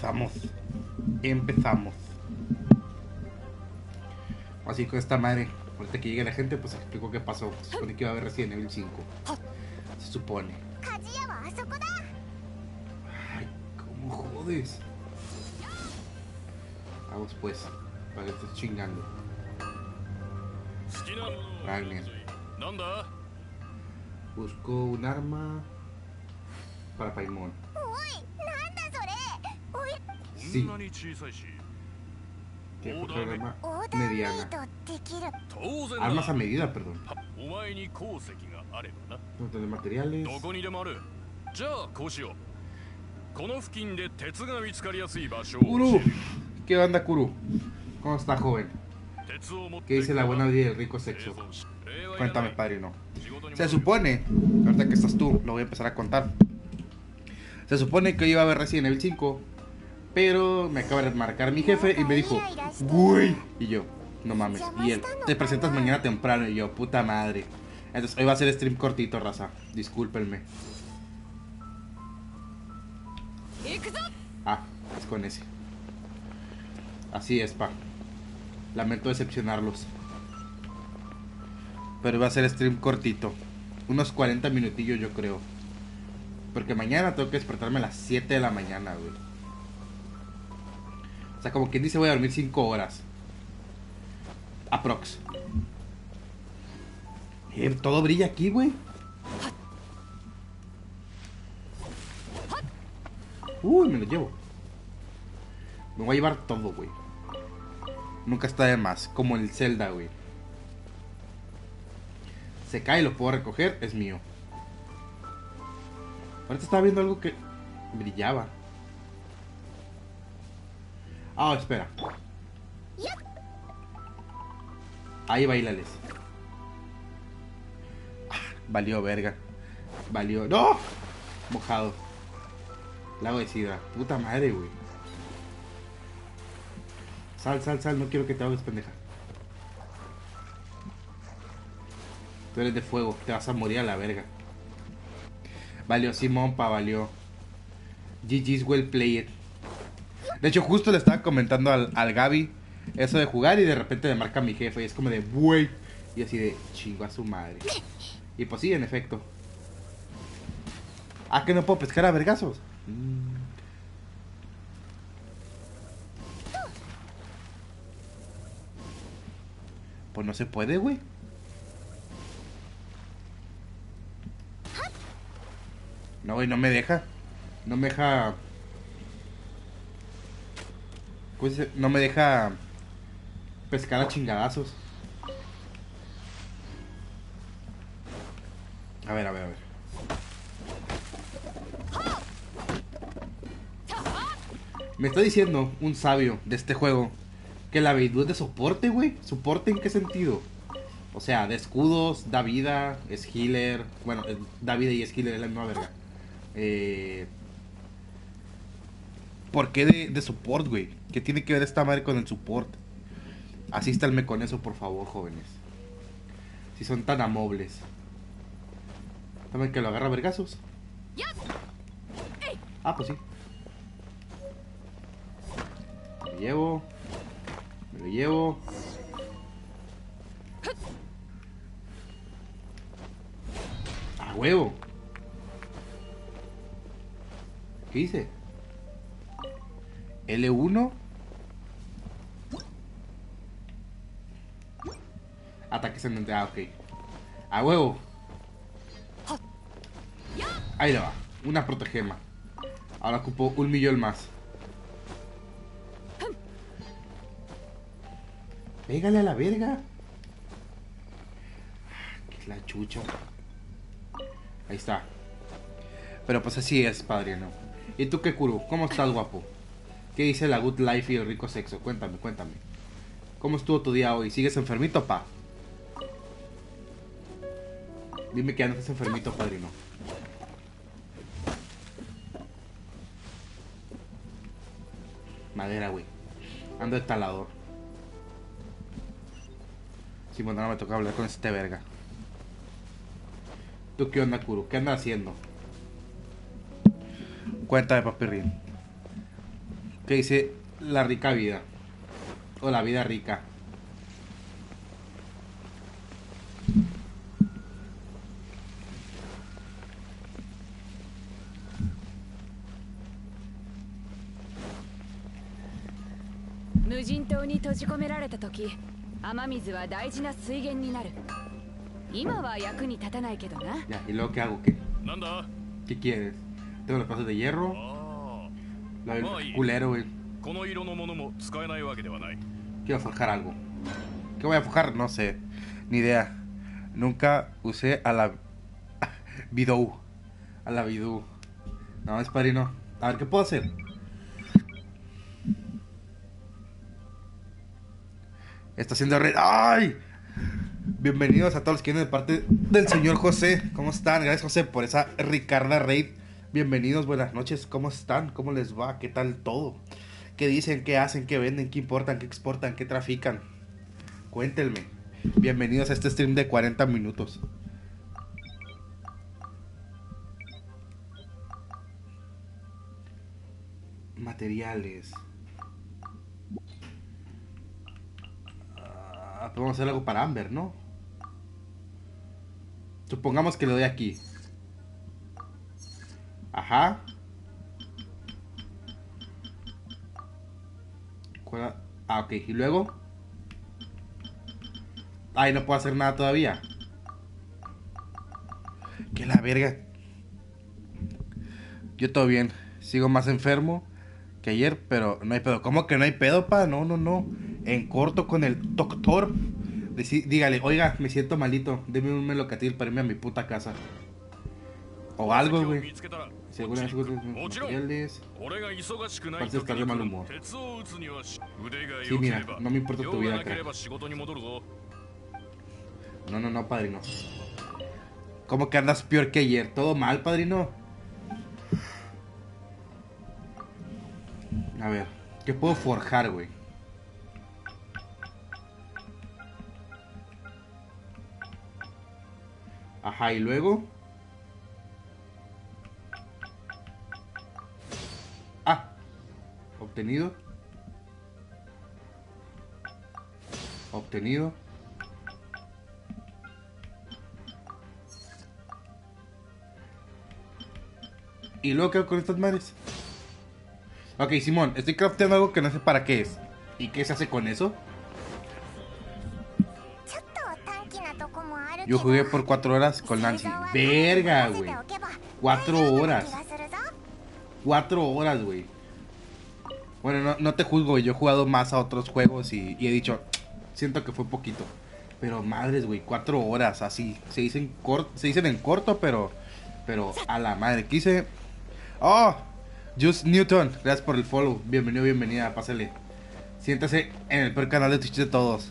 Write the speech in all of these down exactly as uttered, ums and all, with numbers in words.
empezamos. Empezamos. Así con esta madre. Ahorita que llegue la gente, pues explico qué pasó. Se supone que iba a haber Resident Evil cinco. Se supone. Ay, ¿cómo jodes? Vamos pues. Para que estés chingando. Ragnar. Busco un arma para Paimon. Sí. Tiene que buscar un arma mediana. Armas a medida, perdón. No tiene materiales. Kuru. ¿Qué onda, Kuru? ¿Cómo está, joven? ¿Qué dice la buena vida del rico sexo? Cuéntame, padrino. Se supone, ahorita que estás tú, lo voy a empezar a contar. Se supone que iba a ver Resident Evil cinco, pero me acaba de marcar mi jefe y me dijo, güey. Y yo, no mames. Y él, te presentas mañana temprano. Y yo, puta madre. Entonces hoy va a ser stream cortito, raza. Discúlpenme. Ah, es con ese. Así es, pa. Lamento decepcionarlos. Pero va a ser stream cortito. Unos cuarenta minutillos, yo creo. Porque mañana tengo que despertarme a las siete de la mañana, güey. O sea, como quien dice, voy a dormir cinco horas. Aprox. Eh, todo brilla aquí, güey. Uy, me lo llevo. Me voy a llevar todo, güey. Nunca está de más. Como el Zelda, güey. Se cae y lo puedo recoger, es mío. Ahorita estaba viendo algo que brillaba. Ah, oh, espera. Ahí bailales. Ah, valió verga. Valió. ¡No! Mojado. Lago de sidra. Puta madre, güey. Sal, sal, sal. No quiero que te hagas pendeja. Tú eres de fuego. Te vas a morir a la verga. Valió, Simón, pa, valió. G G's well played. De hecho, justo le estaba comentando al, al Gaby eso de jugar y de repente me marca mi jefe y es como de, güey. Y así de, chingo a su madre. Y pues sí, en efecto. Ah, que no puedo pescar a vergazos. Mm. Pues no se puede, güey. No, güey, no me deja. No me deja. Pues no me deja pescar a chingadazos. A ver, a ver, a ver. Me está diciendo un sabio de este juego que la habilidad es de soporte, güey. ¿Soporte en qué sentido? O sea, de escudos, da vida, es healer. Bueno, da vida y es healer, es la misma verga. Eh, ¿Por qué de, de support, güey? ¿Qué tiene que ver esta madre con el support? Asístanme con eso, por favor, jóvenes. Si son tan amables. ¿Saben que lo agarra a vergazos? Ah, pues sí. Me lo llevo. Me lo llevo. ¡A huevo! ¿Qué hice? L uno. Ataques en... Ah, ok. A huevo. Ahí le va. Una protogema. Ahora ocupo un millón más. Pégale a la verga. Que es la chucha. Ahí está. Pero pues así es, padrino. ¿Y tú qué, Kuru? ¿Cómo estás, guapo? ¿Qué dice la good life y el rico sexo? Cuéntame, cuéntame. ¿Cómo estuvo tu día hoy? ¿Sigues enfermito, pa? Dime que ya no estás enfermito, padrino. Madera, güey. Ando de talador. Sí, bueno, no me toca hablar con este verga. ¿Tú qué onda, Kuru? ¿Qué andas haciendo? Cuéntame, papirrín. Que dice la rica vida. O la vida rica. Ya, ¿y luego qué hago? ¿Qué? ¿Qué quieres? Tengo los pasos de hierro. La del culero, güey. Quiero forjar algo. ¿Qué voy a forjar? No sé. Ni idea. Nunca usé a la Bidou. A la Bidou. No, es padrino. A ver, ¿qué puedo hacer? Está haciendo red. ¡Ay! Bienvenidos a todos los que vienen de parte del señor José. ¿Cómo están? Gracias, José, por esa Ricarda Raid. Bienvenidos, buenas noches. ¿Cómo están? ¿Cómo les va? ¿Qué tal todo? ¿Qué dicen? ¿Qué hacen? ¿Qué venden? ¿Qué importan? ¿Qué exportan? ¿Qué trafican? Cuéntenme. Bienvenidos a este stream de cuarenta minutos. Materiales. Uh, podemos hacer algo para Amber, ¿no? Supongamos que le doy aquí. Ajá. Ah, ok. ¿Y luego? Ay, no puedo hacer nada todavía. Que la verga. Yo todo bien. Sigo más enfermo que ayer, pero no hay pedo. ¿Cómo que no hay pedo, pa? No, no, no. En corto con el doctor. Decí, dígale, oiga, me siento malito. Deme un melocatil para irme a mi puta casa. O algo, güey. Según las materiales. Parece estar de mal humor. Sí, mira, no me importa tu vida, crack. No, no, no, padrino. ¿Cómo que andas peor que ayer? ¿Todo mal, padrino? A ver, ¿qué puedo forjar, güey? Ajá, y luego... Ah, obtenido. Obtenido. ¿Y luego qué hago con estas madres? Ok, Simón, estoy crafteando algo que no sé para qué es. ¿Y qué se hace con eso? Yo jugué por cuatro horas con Nancy. Verga, güey. Cuatro horas. Cuatro horas, güey. Bueno, no, no te juzgo, güey. Yo he jugado más a otros juegos y, y he dicho, siento que fue poquito. Pero madres, güey, cuatro horas, así. Se dicen, cort se dicen en corto, pero... Pero a la madre. Quise... ¡Oh! Just Newton, gracias por el follow. Bienvenido, bienvenida, pásale. Siéntase en el peor canal de Twitch de todos.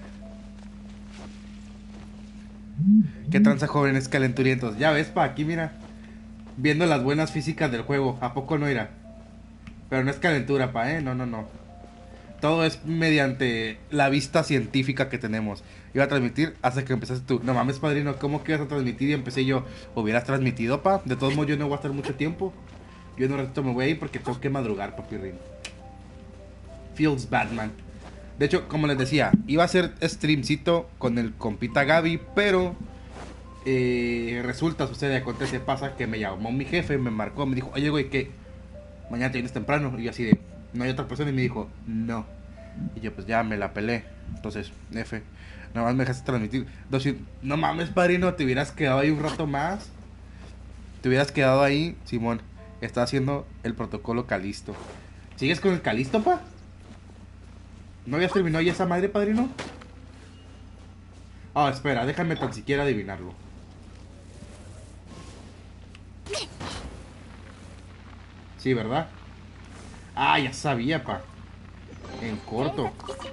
¿Qué tranza, jóvenes calenturientos? Ya ves, pa, aquí mira. Viendo las buenas físicas del juego. ¿A poco no irá? Pero no es calentura, pa, eh. No, no, no. Todo es mediante la vista científica que tenemos. Iba a transmitir hasta que empezaste tú. No mames, padrino, ¿cómo que ibas a transmitir? Y empecé yo. ¿Hubieras transmitido, pa? De todos modos, yo no voy a estar mucho tiempo. Yo en un ratito me voy a ir porque tengo que madrugar, papirrín. Feels Batman. De hecho, como les decía, iba a hacer streamcito con el compita Gaby, pero eh, resulta, sucede, acontece, pasa que me llamó mi jefe, me marcó, me dijo, oye, güey, ¿qué? Mañana te vienes temprano. Y yo así de, no hay otra persona. Y me dijo, no. Y yo pues ya me la pelé. Entonces, F, nada más me dejaste transmitir. Entonces, no mames, padrino, te hubieras quedado ahí un rato más. Te hubieras quedado ahí, Simón. Está haciendo el protocolo Calisto. ¿Sigues con el Calisto, pa? ¿No habías terminado ya esa madre, padrino? Ah, oh, espera, déjame tan siquiera adivinarlo. Sí, ¿verdad? Ah, ya sabía, pa. En corto.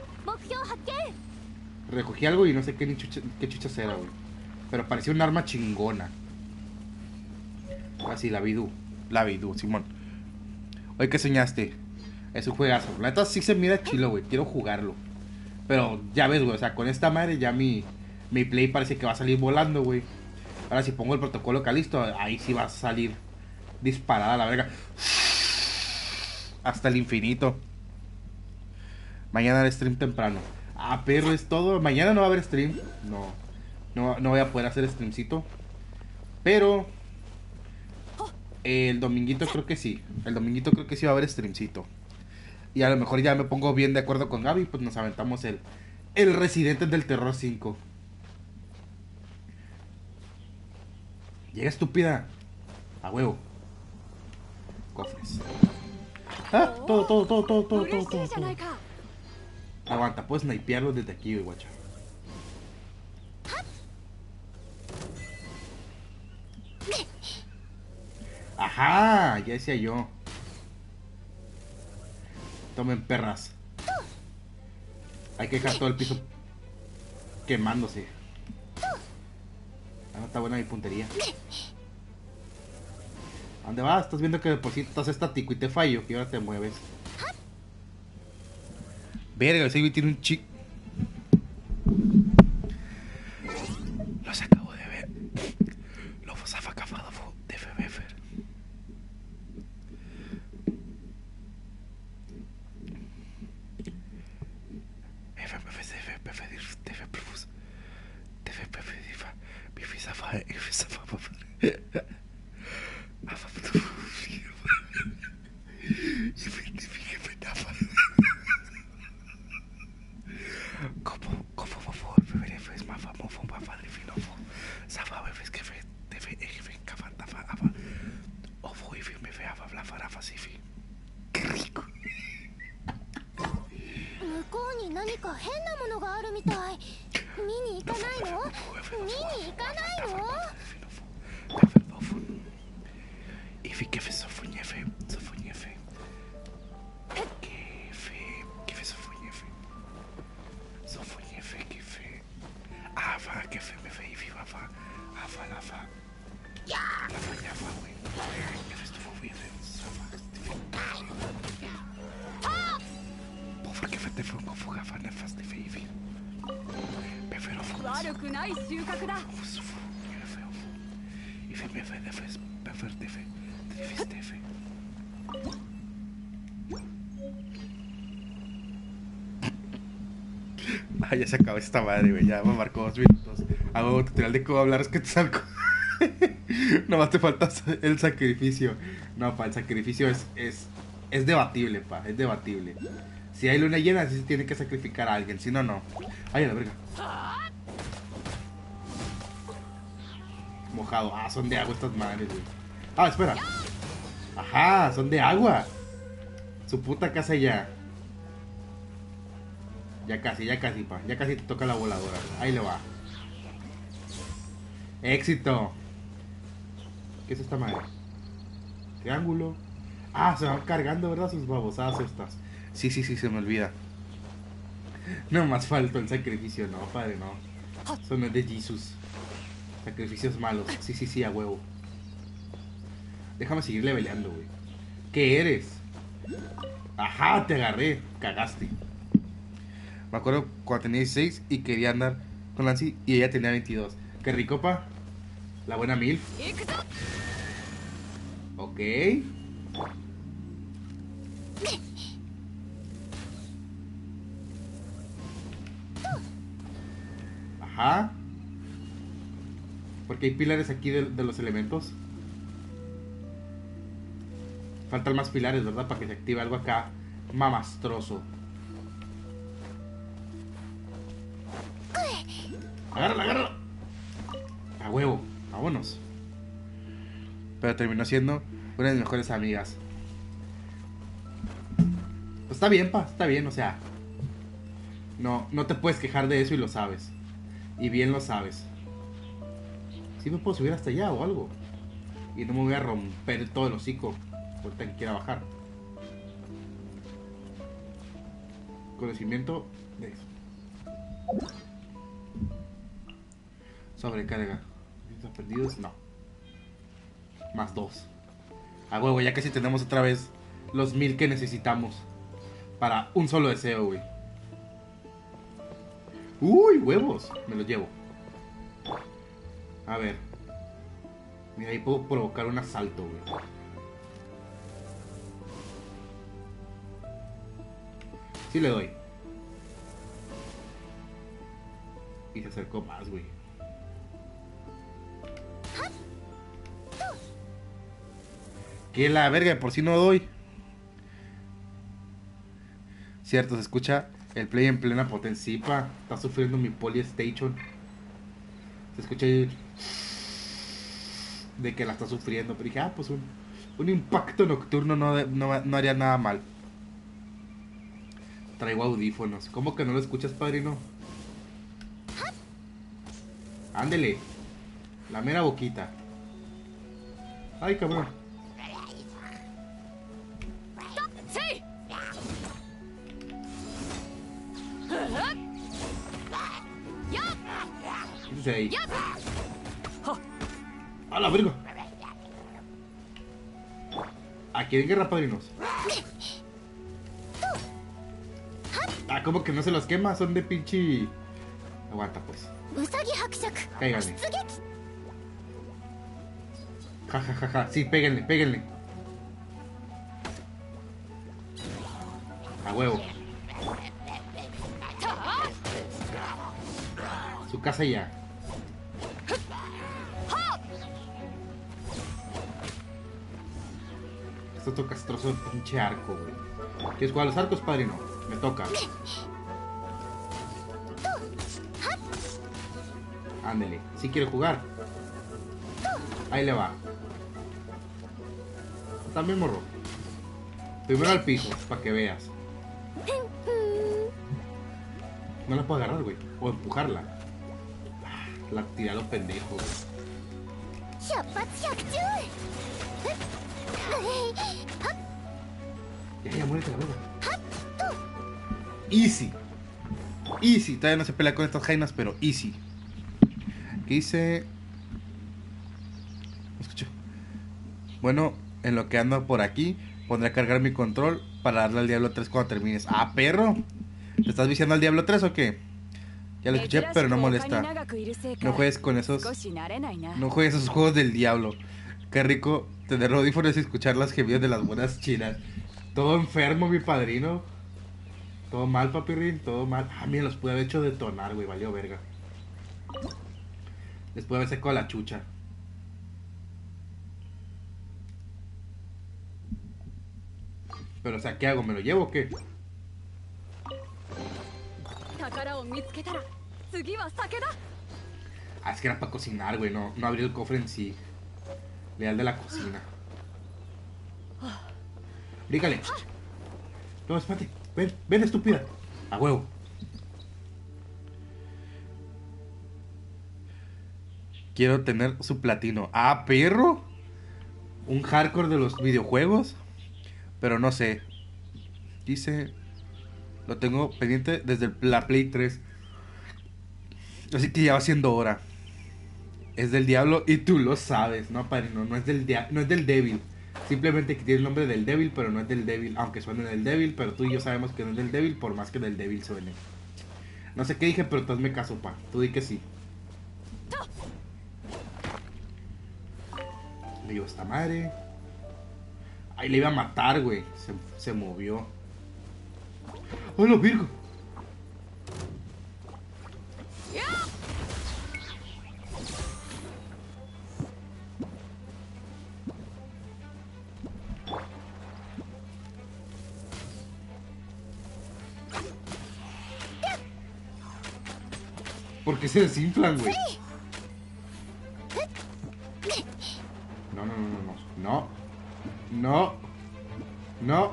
Recogí algo y no sé qué, ni chucha, qué chuchas era, güey. Pero parecía un arma chingona. Así, la Bidú. La Bidú, Simón. Oye, ¿qué soñaste? Es un juegazo. La neta sí se mira chilo, güey. Quiero jugarlo. Pero ya ves, güey. O sea, con esta madre ya mi, mi play parece que va a salir volando, güey. Ahora si pongo el protocolo Calisto, ahí sí va a salir disparada la verga. hasta el infinito. Mañana haré stream temprano. Ah, perro, es todo. Mañana no va a haber stream. No. No, no voy a poder hacer streamcito. Pero el dominguito creo que sí. El dominguito creo que sí va a haber streamcito. Y a lo mejor ya me pongo bien de acuerdo con Gaby. Pues nos aventamos el, el Residentes del Terror cinco. Llega estúpida. A huevo. Cofres. Ah, todo, todo, todo, todo, todo, todo, todo, todo. Aguanta, puedes snipearlo desde aquí, guacha. Ajá, ya decía yo. Tomen, perras. Hay que dejar todo el piso quemándose. Ah, no está buena mi puntería. ¿A dónde vas? Estás viendo que por si estás estático y te fallo, que ahora te mueves. Verga, ese güey tiene un chic. Los acabo de ver. Los ha acabado de Febefer. Qué rico. Y vi que fue sofoñefe, sofoñefe. Que fe, que fe sofoñefe. Sofoñefe, que fe. Ava, que fe me fe y viva fa. Ava, la fa. La fa, ya fa, güey. Que fe estuvo bien, Por que fe te fue un fuga fa nefas de fe y vi. Prefero fugas. Y fe me fe de fe, prefer de fe. De fe. Ah, ya se acabó esta madre, güey. Ya me marcó dos minutos. Hago tutorial de cómo hablar, es que te salgo. Nomás te falta el sacrificio. No, pa, el sacrificio es, es, es debatible, pa. Es debatible. Si hay luna llena, sí se tiene que sacrificar a alguien. Si no, no. Ay, a la verga. Mojado. Ah, son de agua estas madres, güey. Ah, espera. Ajá, son de agua. Su puta casa ya. Ya casi, ya casi, pa. Ya casi te toca la voladora. Ahí le va. Éxito. ¿Qué es esta madre? Triángulo. Ah, se van cargando, ¿verdad? Sus babosadas estas. Sí, sí, sí, se me olvida. No más faltó el sacrificio. No, padre, no. Eso no es de Jesus. Sacrificios malos. Sí, sí, sí, a huevo. Déjame seguir leveleando, güey. ¿Qué eres? Ajá, te agarré. Cagaste. Me acuerdo cuando tenía dieciséis y quería andar con Nancy y ella tenía veintidós. Qué rico, pa. La buena milf. Ok. Ajá. Porque hay pilares aquí de, de los elementos. Faltan más pilares, ¿verdad? Para que se active algo acá mamastroso. Agárrala, agárrala. A huevo, vámonos. Pero terminó siendo una de mis mejores amigas. Pues está bien, pa, está bien, o sea. No, no te puedes quejar de eso y lo sabes. Y bien lo sabes. Sí me puedo subir hasta allá o algo. Y no me voy a romper todo el hocico ahorita que quiera bajar. Conocimiento de eso. Sobrecarga. ¿Están perdidos? No. Más dos. A huevo, ya casi tenemos otra vez los mil que necesitamos para un solo deseo, güey. Uy, huevos. Me los llevo. A ver. Mira, ahí puedo provocar un asalto, güey. Sí le doy. Y se acercó más, güey. Que la verga, por si no doy. Cierto, se escucha el play en plena potencia. Está sufriendo mi Polystation. Se escucha ahí de que la está sufriendo. Pero dije, ah, pues un, un impacto nocturno no, no, no haría nada mal. Traigo audífonos. ¿Cómo que no lo escuchas, padrino? Ándele. La mera boquita. Ay, cabrón. ¿Qué ahí? ¡A la verga! ¿A quién guerra, padrinos? Ah, ¿cómo que no se los quema? Son de pinche... Aguanta, pues. Cáiganle. Ja, ja, ja, ja. Sí, péguenle, péguenle. A huevo. Su casa ya. Esto toca castroso de pinche arco, güey. ¿Quieres jugar a los arcos, padrino? Me toca. Ándele. Si quiere jugar. Ahí le va. También morro. Primero al piso, para que veas. No la puedo agarrar, güey. O empujarla. La tira a los pendejos, güey. Ya, ya, muérete la verga. Easy. Easy. Todavía no se pelea con estas jainas, pero easy. ¿Qué dice? ¿Me escucho? Bueno, en lo que ando por aquí, pondré a cargar mi control para darle al Diablo tres cuando termines. ¡Ah, perro! ¿Te estás viciando al Diablo tres o qué? Ya lo escuché, pero no molesta. No juegues con esos... No juegues esos juegos del diablo. Qué rico tener audífonos y escuchar las gemidas de las buenas chinas. Todo enfermo, mi padrino. Todo mal, papirrín, todo mal. Ah, mira, los pude haber hecho detonar, güey. Valió verga. Les pude haber secado la chucha. Pero, o sea, ¿qué hago? ¿Me lo llevo o qué? Ah, es que era para cocinar, güey. No, no abrí el cofre en sí. Leal de la cocina. Dígale. No, espérate. Ven, ven, estúpida. A huevo. Quiero tener su platino. Ah, perro. Un hardcore de los videojuegos. Pero no sé. Dice... Lo tengo pendiente desde la Play tres. Así que ya va siendo hora. Es del diablo y tú lo sabes, ¿no, padrino? No es del, dia no es del débil. Simplemente que tiene el nombre del débil, pero no es del débil. Aunque suene del débil, pero tú y yo sabemos que no es del débil, por más que del débil suene. No sé qué dije, pero tú hazme caso, pa. Tú di que sí. Le digo, esta madre. Ay, le iba a matar, güey. Se, se movió. ¡Hola, Virgo! ¿Por qué se desinflan, güey? No, no, no, no, no. No. No.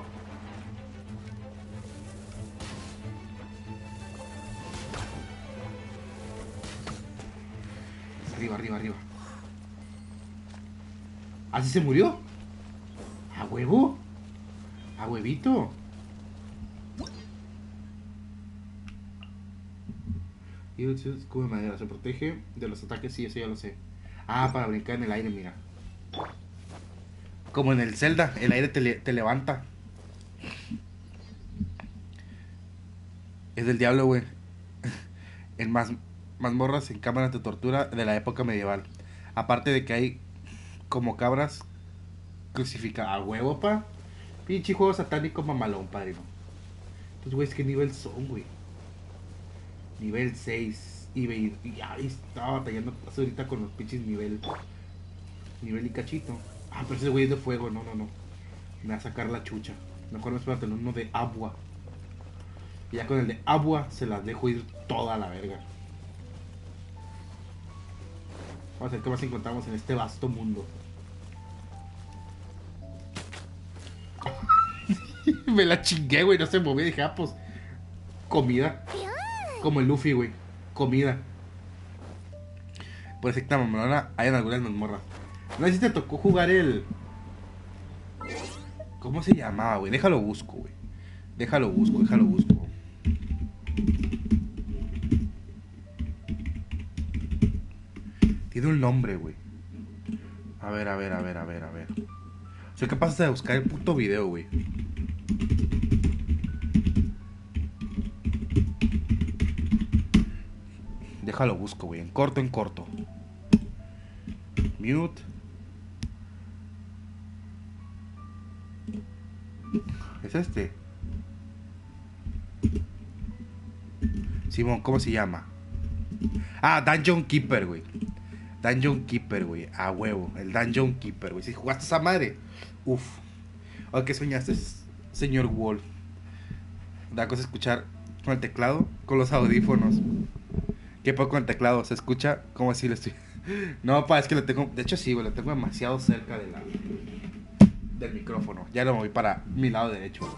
Arriba, arriba, arriba. ¿Así se murió? ¿A huevo? ¿A huevito? Y el escudo de madera se protege de los ataques, sí, eso ya lo sé. Ah, para brincar en el aire, mira. Como en el Zelda, el aire te, le te levanta. Es del diablo, güey. En más mazmorras, en cámaras de tortura de la época medieval. Aparte de que hay como cabras crucificadas. A huevo, pa. Pinche juego satánico mamalón, padrino. Estos güeyes, ¿qué nivel son, güey? Nivel seis. Y, ve, y ya estaba batallando ahorita con los pinches nivel. Nivel y cachito. Ah, pero ese güey es de fuego. No, no, no. Me va a sacar la chucha. Mejor me espero tener uno de agua. Y ya con el de agua se las dejo ir toda a la verga. Vamos a ver qué más encontramos en este vasto mundo. Me la chingué, güey. No se movía. Dije, ah, pues. Comida. Como el Luffy, güey. Comida. Por esta mamalona hay en algunas mazmorras. No sé si te tocó jugar el. ¿Cómo se llamaba, güey? Déjalo busco, güey. Déjalo busco, déjalo busco. Tiene un nombre, güey. A ver, a ver, a ver, a ver, a ver. Soy capaz de buscar el puto video, güey. Déjalo busco, güey. En corto, en corto. Mute. ¿Es este? Simón, ¿cómo se llama? Ah, Dungeon Keeper, güey. Dungeon Keeper, güey. A huevo. El Dungeon Keeper, güey. Si jugaste esa madre. Uf. ¿O qué soñaste, señor Wolf? Da cosa escuchar con el teclado, con los audífonos. ¿Qué puedo con el teclado? Se escucha como si lo estoy. No, pa, es que lo tengo. De hecho, sí, güey. Lo tengo demasiado cerca de la. Del micrófono. Ya lo moví para mi lado derecho.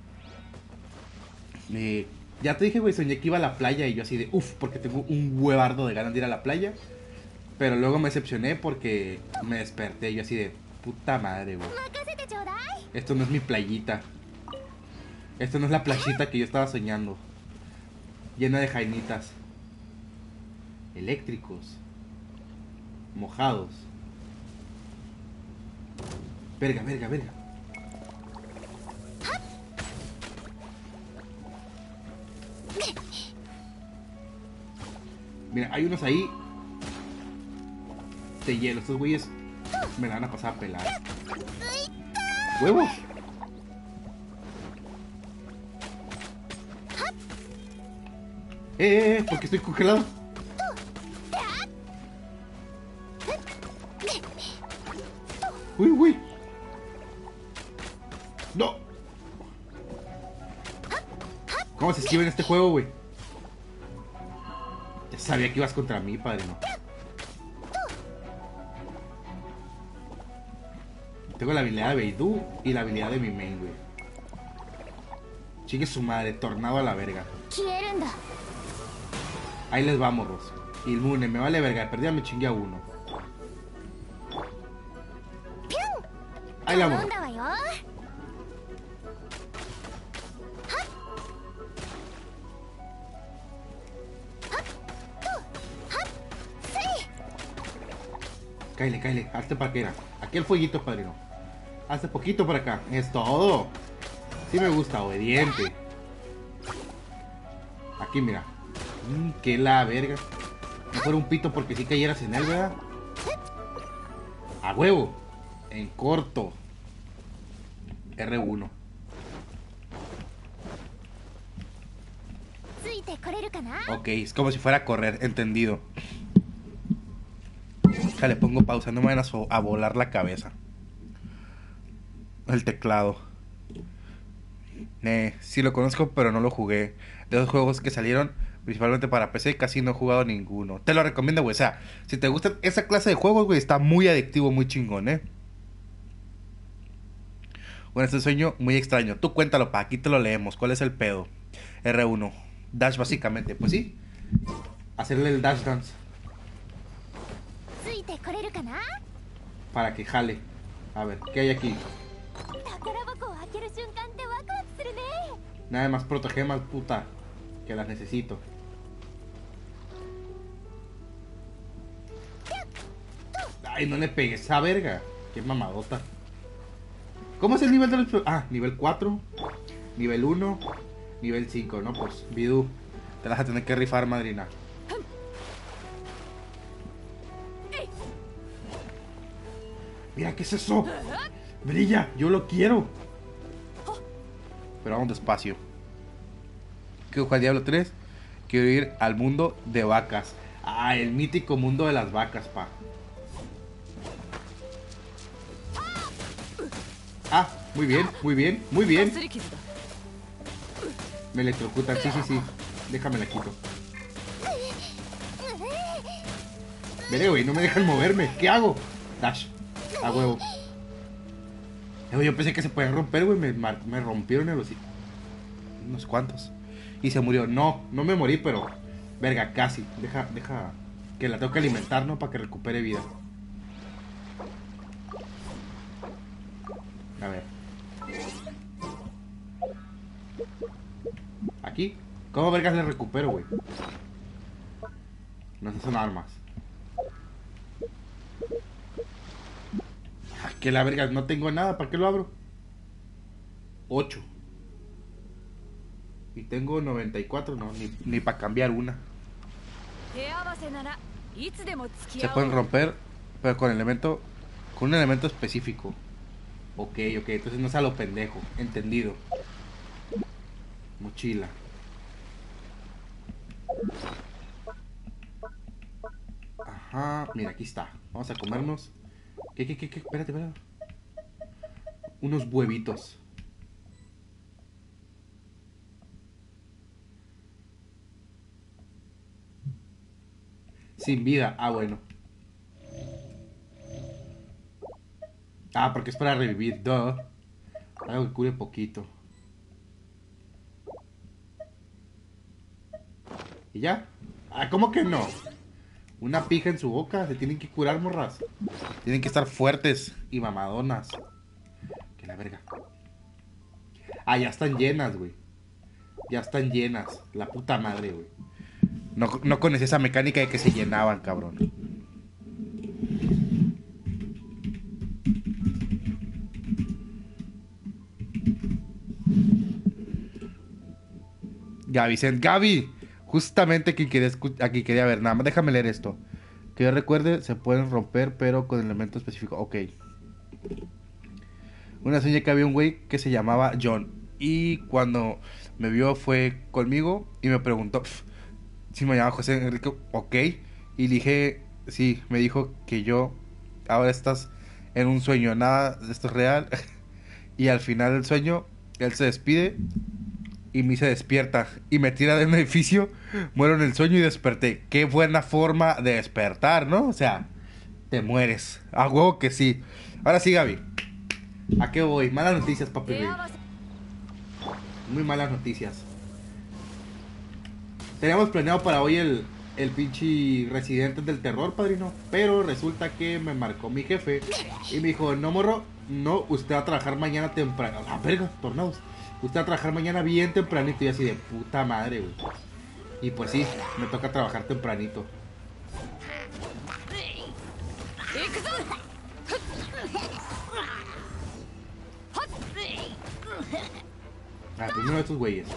Y ya te dije, güey, soñé que iba a la playa y yo así de uff, porque tengo un huevardo de ganas de ir a la playa. Pero luego me decepcioné porque me desperté y yo así de puta madre, güey. Esto no es mi playita. Esto no es la playita que yo estaba soñando. Llena de jainitas. Eléctricos. Mojados. Verga, verga, verga. Mira, hay unos ahí de hielo. Estos güeyes me la van a pasar a pelar. ¡Huevos! ¡Eh, eh, eh! ¿Por qué estoy congelado? ¡Uy, uy! ¡No! ¿Cómo se esquiva en este juego, güey? Ya sabía que ibas contra mí, padrino. Tengo la habilidad de Beidou y la habilidad de mi main, güey. Chique su madre, tornado a la verga. Ahí les vamos, morros. Inmune, me vale verga. Perdí, me chingué a uno. Ahí la vamos. Cáile, cáile, hazte para acá. Aquí el fueguito, padrino. Hazte poquito para acá. Es todo. Sí me gusta, obediente. Aquí, mira. Mm, que la verga. No fuera un pito porque si cayeras en él, ¿verdad? A huevo. En corto. R uno. Ok, es como si fuera a correr, entendido. Ya le pongo pausa, no me van a, so a volar la cabeza. El teclado. Eh, sí lo conozco, pero no lo jugué. De los juegos que salieron principalmente para P C, casi no he jugado ninguno. Te lo recomiendo, güey. O sea, si te gusta esa clase de juegos, güey, está muy adictivo, muy chingón, ¿eh? Bueno, este sueño muy extraño. Tú cuéntalo, pa, aquí te lo leemos. ¿Cuál es el pedo? R uno. Dash, básicamente. Pues sí. Hacerle el dash dance. Para que jale. A ver, ¿qué hay aquí? Nada más protegemas, puta. Que las necesito. Ay, no le pegues esa verga. Qué mamadota. ¿Cómo es el nivel de los... Ah, nivel cuatro. Nivel uno. Nivel cinco, ¿no? Pues, Bidú. Te las vas a tener que rifar, madrina. Mira, ¿qué es eso? Brilla, yo lo quiero. Pero vamos despacio. Quiero jugar Diablo tres. Quiero ir al mundo de vacas. Ah, el mítico mundo de las vacas, pa. Ah, muy bien, muy bien, muy bien. Me electrocutan, sí, sí, sí. Déjame la quito. Veré, güey, no me dejan moverme. ¿Qué hago? Dash. A huevo. Eh, Yo pensé que se podían romper, güey. Me, me rompieron el hocico. Unos cuantos. Y se murió. No, no me morí, pero... Verga, casi. Deja, deja... Que la tengo que alimentar, ¿no? Para que recupere vida. A ver. Aquí. ¿Cómo vergas le recupero, güey? No sé, son armas. Ah, que la verga, no tengo nada. ¿Para qué lo abro? ocho. Y tengo noventa y cuatro, no, ni, ni para cambiar una. Se pueden romper, pero con elemento, con un elemento específico. Ok, ok, entonces no sea lo pendejo. Entendido. Mochila. Ajá, mira, aquí está. Vamos a comernos. ¿Qué, qué, qué, qué? Espérate, espérate. Unos huevitos. Sin vida, ah, bueno. Ah, porque es para revivir, duh. Algo que cure poquito. ¿Y ya? Ah, ¿cómo que no? Una pija en su boca, se tienen que curar, morras. Tienen que estar fuertes y mamadonas. Que la verga. Ah, ya están llenas, güey. Ya están llenas. La puta madre, güey. No, no conocí esa mecánica de que se llenaban, cabrón. Gaby, Cent, Gaby. Justamente aquí quería, aquí quería ver. Nada más déjame leer esto. Que yo recuerde, se pueden romper, pero con elemento específico. Ok. Una señal que había un güey que se llamaba John. Y cuando me vio fue conmigo y me preguntó si me llamaba José Enrique. Ok. Y le dije, sí, me dijo que yo ahora estás en un sueño. Nada de esto es real. Y al final del sueño, él se despide y me se despierta y me tira de un edificio, muero en el sueño y desperté. Qué buena forma de despertar, ¿no? O sea, te mueres. A huevo que sí. Ahora sí, Gaby. ¿A qué voy? Malas noticias, papi. Muy malas noticias. Teníamos planeado para hoy el, el pinche Residentes del Terror, padrino. Pero resulta que me marcó mi jefe y me dijo, no, morro, no, usted va a trabajar mañana temprano. Ah, verga, tornados. Usted va a trabajar mañana bien tempranito. Y así de puta madre, güey. Y pues sí, me toca trabajar tempranito. Ah, primero estos güeyes.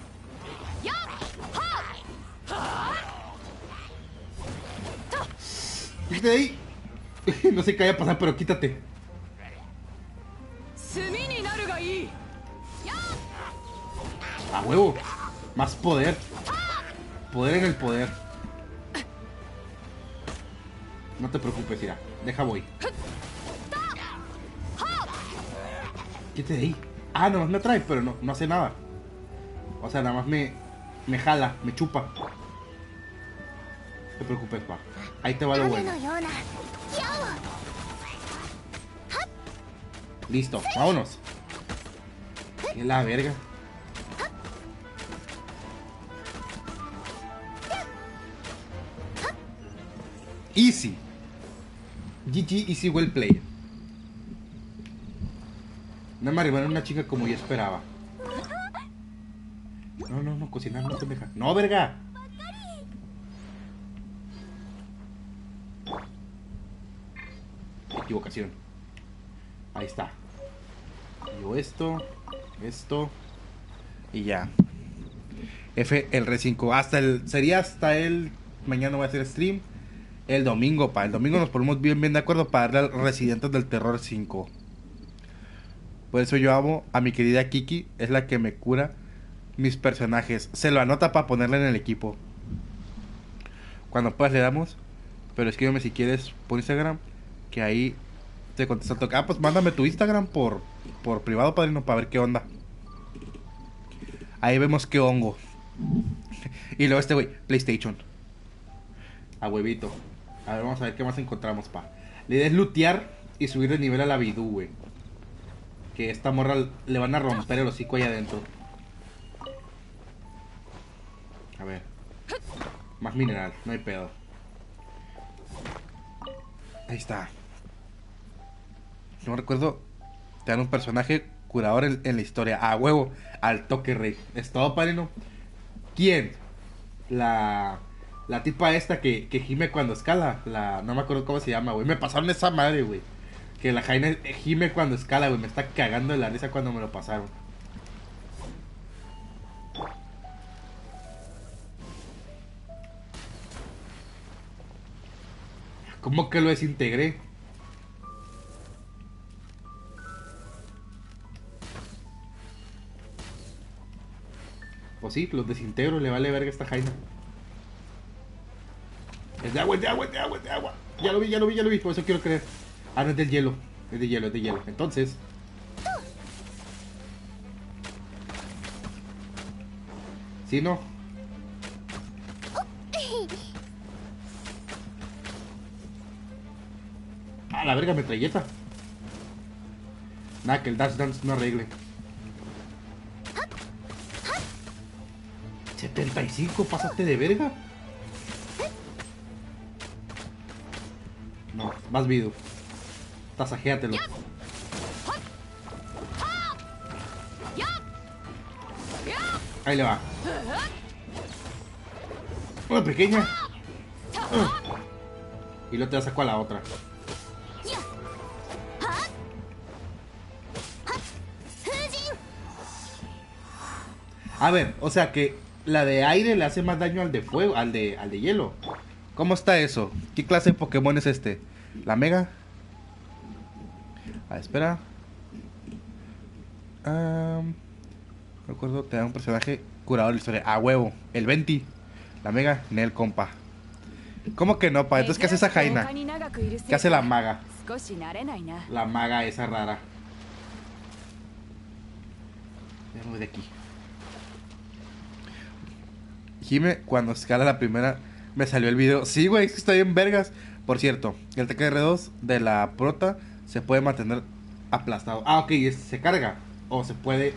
Quítate de ahí. No sé qué vaya a pasar, pero quítate. A huevo. Más poder. Poder en el poder. No te preocupes, Ira. Deja voy. Quítate de ahí. Ah, nomás me atrae, pero no, no hace nada. O sea, nada más me, me jala, me chupa. No te preocupes, pa. Ahí te va lo bueno. Listo, vámonos. Que la verga. Easy. G G, easy, well played. No me arribaron una chica como yo esperaba. No, no, no, cocinar no te deja. No, verga. Equivocación. Ahí está. Digo esto, esto y ya. F el R cinco. Hasta el. Sería hasta el. Mañana voy a hacer stream. El domingo, pa. El domingo nos ponemos bien, bien de acuerdo para darle al Residentes del Terror cinco. Por eso yo amo a mi querida Kiki. Es la que me cura mis personajes. Se lo anota para ponerle en el equipo. Cuando puedas le damos. Pero escríbeme si quieres por Instagram, que ahí te contesta el toque. Ah, pues mándame tu Instagram por, por privado, padrino, para ver qué onda. Ahí vemos qué hongo. Y luego este güey, PlayStation. A huevito. A ver, vamos a ver qué más encontramos, pa. La idea es lootear y subir de nivel a la Bidú, güey. Que esta morra le van a romper el hocico ahí adentro. A ver. Más mineral, no hay pedo. Ahí está. No recuerdo. Te dan un personaje curador en, en la historia. A huevo. Al toque, rey. Es todo, padrino. ¿Quién? La... La tipa esta que, que gime cuando escala. La... No me acuerdo cómo se llama, güey. Me pasaron esa madre, güey. Que la Jaina gime cuando escala, güey. Me está cagando de la risa cuando me lo pasaron. ¿Cómo que lo desintegré? Pues sí, los desintegro. Le vale verga a esta Jaina. Es de agua, es de agua, es de agua, es de agua. Ya lo vi, ya lo vi, ya lo vi. Por eso quiero creer. Ah, no, es del hielo. Es de hielo, es de hielo. Entonces... ¿Sí, no? Ah, la verga, metralleta. Nada, que el Dash Dance no arregle. setenta y cinco, pásate de verga. No, más Vidu. Tasajéatelo. Ahí le va. Una pequeña. Y luego te la saco a la otra. A ver, o sea que la de aire le hace más daño al de fuego, al de, al de hielo. ¿Cómo está eso? ¿Qué clase de Pokémon es este? ¿La Mega? Ah, espera. Um, recuerdo, te da un personaje curador de la historia. A huevo, el veinti. La Mega, Nel, compa. ¿Cómo que no, pa? Entonces, ¿qué hace esa Jaina? ¿Qué hace la maga? La maga esa rara. Ya me voy de aquí. Jime, cuando escala la primera, me salió el video. Sí, güey, es que está bien vergas. Por cierto, el T K R dos de la prota se puede mantener aplastado. Ah, ok, se carga. O se puede...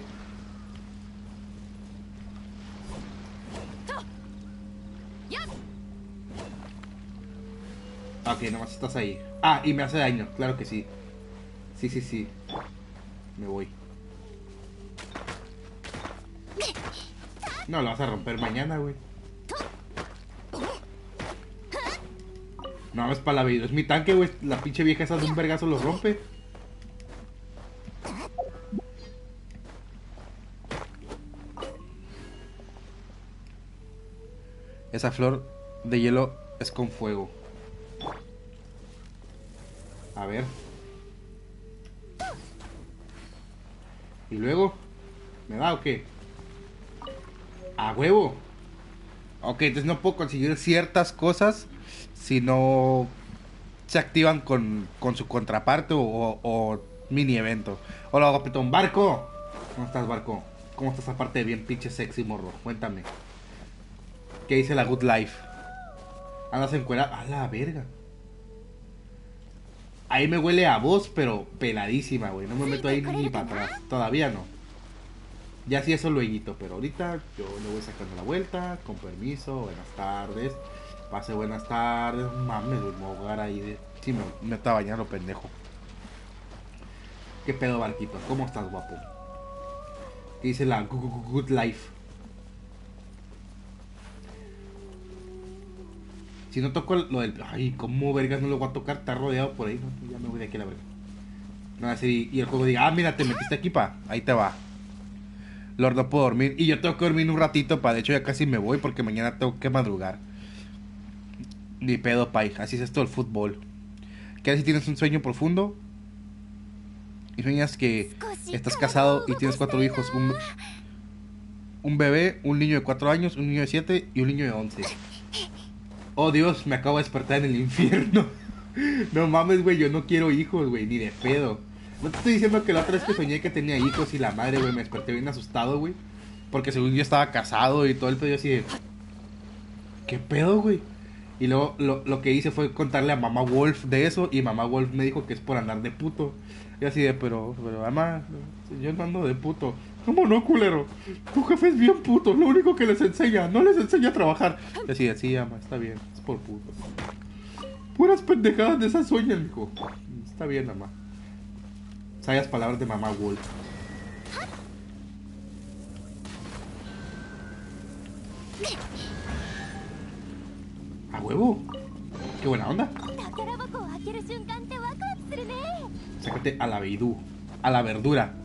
Ok, nomás estás ahí. Ah, y me hace daño, claro que sí. Sí, sí, sí. Me voy. No, lo vas a romper mañana, güey. No, es para la vida. Es mi tanque, güey. La pinche vieja esa de un vergazo lo rompe. Esa flor de hielo es con fuego. A ver. ¿Y luego? ¿Me da o qué? ¡A huevo! Ok, entonces no puedo conseguir ciertas cosas si no se activan con, con su contraparte o, o, o mini evento. Hola, guapetón. ¡Barco! ¿Cómo estás, Barco? ¿Cómo estás aparte de bien pinche sexy, morro? Cuéntame. ¿Qué dice la Good Life? Andas encuerada. ¡A la verga! Ahí me huele a voz, pero peladísima, güey. No me meto ahí ni para atrás. Todavía no. Ya sí eso luego, pero ahorita yo le voy sacando la vuelta. Con permiso, buenas tardes. Pase buenas tardes. Mames, güey, me voy a ahogar ahí de... Sí, me, me está bañando, pendejo. ¿Qué pedo, Barquito? ¿Cómo estás, guapo? ¿Qué dice la Good Life? Si no toco lo del... Ay, ¿cómo vergas no lo voy a tocar? Está rodeado por ahí, ¿no? Ya me voy de aquí a la verga. No, así, y el juego diga, ah, mira, te metiste aquí, pa. Ahí te va. Lord, no puedo dormir. Y yo tengo que dormir un ratito, pa. De hecho, ya casi me voy porque mañana tengo que madrugar. Ni pedo, pa. Así es esto el fútbol. ¿Qué si tienes un sueño profundo? Y sueñas que estás casado y tienes cuatro hijos. Un... un bebé, un niño de cuatro años, un niño de siete y un niño de once. Oh Dios, me acabo de despertar en el infierno. No mames, güey, yo no quiero hijos, güey, ni de pedo. No te estoy diciendo que la otra vez que soñé que tenía hijos y la madre, güey, me desperté bien asustado, güey. Porque según yo estaba casado y todo el pedo, yo así de... ¿Qué pedo, güey? Y luego lo, lo que hice fue contarle a mamá Wolf de eso. Y mamá Wolf me dijo que es por andar de puto. Y así de, pero, pero mamá, yo no ando de puto. ¿Cómo no, culero? Tu jefe es bien puto, lo único que les enseña, no les enseña a trabajar. Y así de, sí, mamá, está bien, es por puto. Puras pendejadas de esas sueñas, mijo. Está bien, mamá. Sabias palabras de mamá Wolf. A huevo. Qué buena onda. Sácate a la veidú. A la verdura.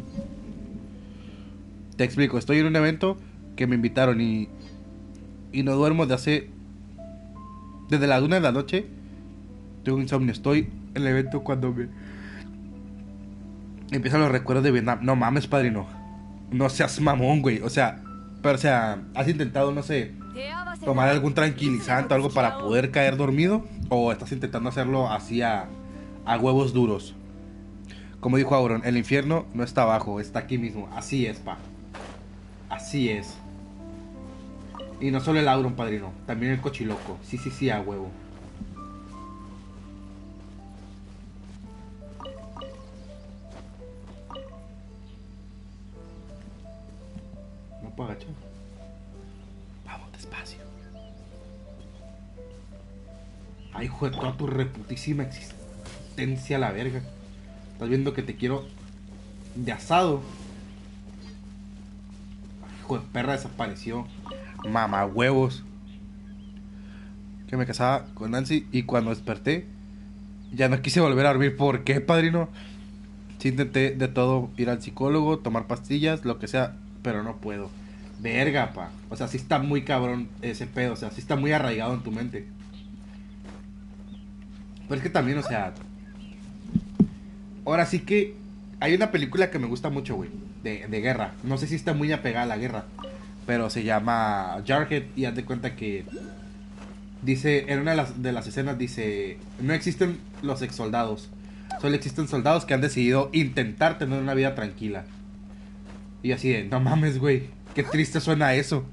Te explico, estoy en un evento que me invitaron y... Y no duermo de hace... Desde la una de la noche. Tengo insomnio, estoy en el evento cuando me... Empiezan los recuerdos de Vietnam. No mames, padrino. No seas mamón, güey. O sea... Pero o sea, ¿has intentado, no sé... tomar algún tranquilizante o algo para poder caer dormido? ¿O estás intentando hacerlo así a... a huevos duros? Como dijo Auron, el infierno no está abajo, está aquí mismo. Así es, pa. Así es. Y no solo el Auron, padrino. También el cochiloco. Sí, sí, sí, a huevo. No puedo agachar. Vamos, despacio. Ay, hijo de toda tu reputísima existencia a la verga. Estás viendo que te quiero de asado. Hijo de perra, desapareció. Mamá huevos. Que me casaba con Nancy y cuando desperté ya no quise volver a dormir. ¿Por qué, padrino? Sí intenté de todo, ir al psicólogo, tomar pastillas, lo que sea, pero no puedo. Verga, pa. O sea, sí está muy cabrón ese pedo. O sea, sí está muy arraigado en tu mente. Pero es que también, o sea... Ahora sí que hay una película que me gusta mucho, güey, de, de guerra. No sé si está muy apegada a la guerra, pero se llama Jarhead y haz de cuenta que dice, en una de las, de las escenas dice, no existen los ex soldados, solo existen soldados que han decidido intentar tener una vida tranquila. Y así de, no mames, güey, qué triste suena eso.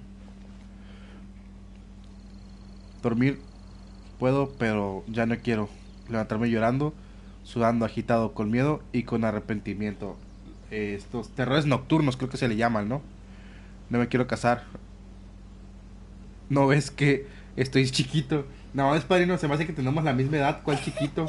Dormir puedo, pero ya no quiero. Levantarme llorando, sudando, agitado, con miedo y con arrepentimiento. Eh, estos terrores nocturnos creo que se le llaman, ¿no? No me quiero casar. ¿No ves que estoy chiquito? No, es padrino, se me hace que tenemos la misma edad. ¿Cuál chiquito?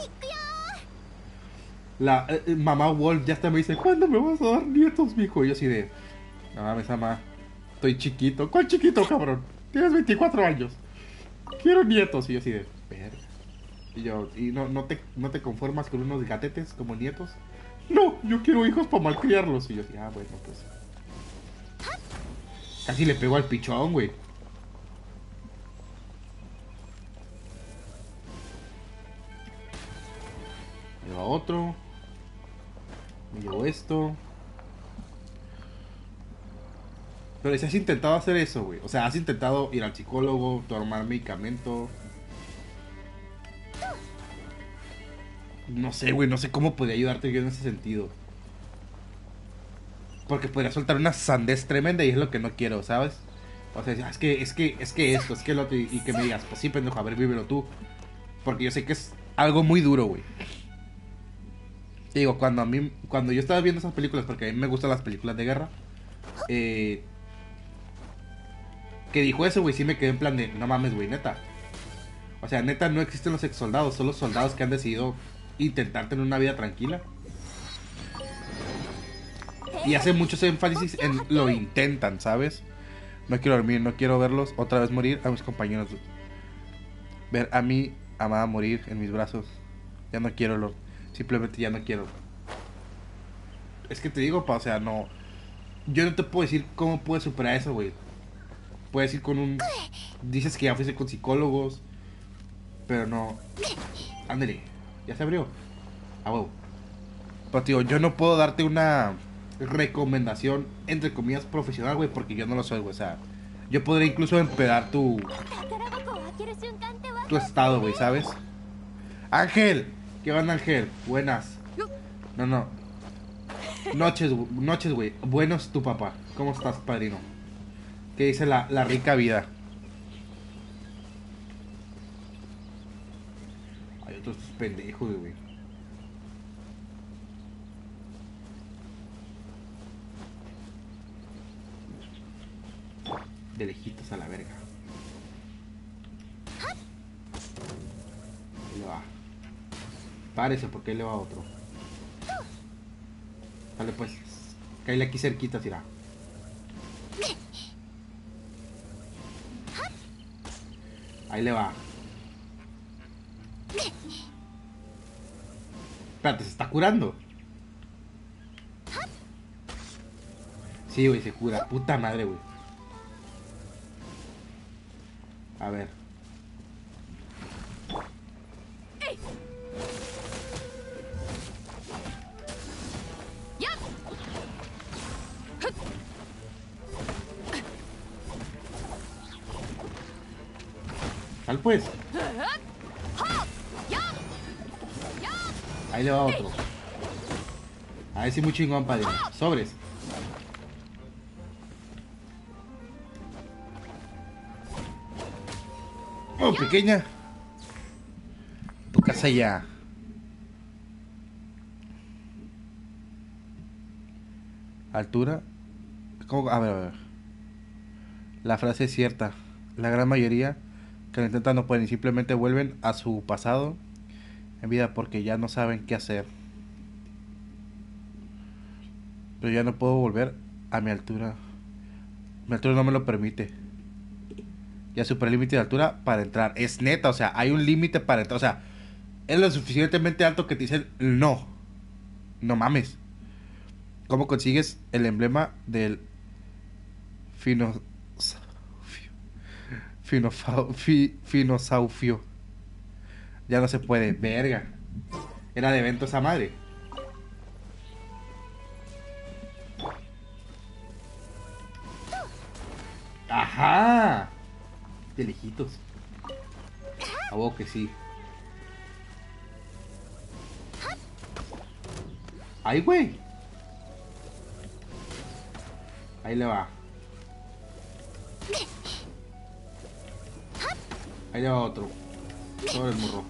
La eh, mamá Wolf ya hasta me dice, ¿cuándo me vas a dar nietos, mijo? Y yo así de, no mames, mamá, estoy chiquito. ¿Cuál chiquito, cabrón? Tienes veinticuatro años. Quiero nietos. Y yo así de, verga. Y yo, ¿y no, no, te, no te conformas con unos gatetes como nietos? No, yo quiero hijos para malcriarlos. Y yo así, ah, bueno, pues. Casi le pegó al pichón, güey. Me lleva otro. Me llevo esto. Pero si has intentado hacer eso, güey. O sea, has intentado ir al psicólogo, tomar medicamento. No sé, güey, no sé cómo podría ayudarte yo en ese sentido. Porque podría soltar una sandez tremenda y es lo que no quiero, ¿sabes? O sea, es que, es que, es que esto, es que lo otro, y que me digas, pues sí, pendejo, a ver, vívelo tú. Porque yo sé que es algo muy duro, güey. Digo, cuando a mí, cuando yo estaba viendo esas películas, porque a mí me gustan las películas de guerra, eh, que dijo eso, güey, sí me quedé en plan de, no mames, güey, neta. O sea, neta, no existen los ex soldados, son los soldados que han decidido intentar tener una vida tranquila. Y hace muchos énfasis en lo intentan, ¿sabes? No quiero dormir, no quiero verlos otra vez morir a mis compañeros. Ver a mi amada morir en mis brazos. Ya no quiero, Lord. Simplemente ya no quiero. Es que te digo, pa, o sea, no... Yo no te puedo decir cómo puedes superar eso, güey. Puedes ir con un... Dices que ya fuiste con psicólogos, pero no... Ándale, ya se abrió. A huevo. Pero tío, yo no puedo darte una recomendación, entre comillas, profesional, güey, porque yo no lo soy, güey. O sea, yo podría incluso empedar tu, tu estado, güey, ¿sabes? Ángel, ¿qué onda, Ángel? Buenas. No, no. Noches, noches, güey. Buenos tu papá. ¿Cómo estás, padrino? ¿Qué dice la, la rica vida? Hay otros pendejos, güey. De lejitos a la verga. Ahí le va. Párese, porque ahí le va otro. Dale pues. Cállale aquí cerquita, tira. Ahí le va. Espérate, ¿se está curando? Sí, güey, se cura. Puta madre, güey. A ver. Sal pues. Ahí le va otro. A ver si muy chingón, padre. Sobres. Oh, pequeña. Tu casa ya. Altura. ¿Cómo? A ver, a ver. La frase es cierta. La gran mayoría que lo intentan no pueden y simplemente vuelven a su pasado en vida porque ya no saben qué hacer. Pero ya no puedo volver a mi altura. Mi altura no me lo permite. Ya superé el límite de altura para entrar. Es neta, o sea, hay un límite para entrar. O sea, es lo suficientemente alto que te dicen no. No mames. ¿Cómo consigues el emblema del fino... Finofau... Fi... Finosaufio? Ya no se puede. Verga. Era de evento esa madre. Ajá. De lejitos. A vos que sí. Ahí, güey. Ahí le va. Ahí le va otro. Sobre el morro.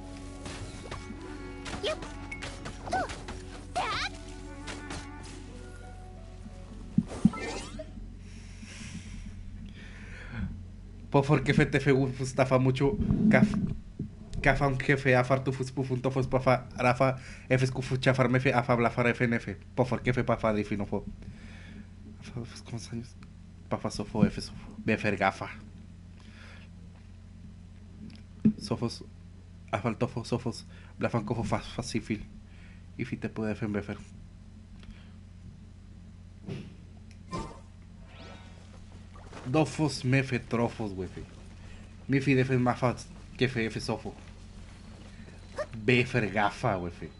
Pofor que fete fe Mustafa mucho caf cafan jefe afar tu fus pufun tofos pafa rafa efes kufu chafar mefe afa blafar fnf pofor que fe pafa difinofo ¿cómo se llama? Pafa sofo efes befer gafa sofos afal tofo sofos blafan kofo fasifil y fite puede fen befer Dofos mefe trofos, wefe. Mifi defe mafas que fe efe sofo. Befer gafa, wefe.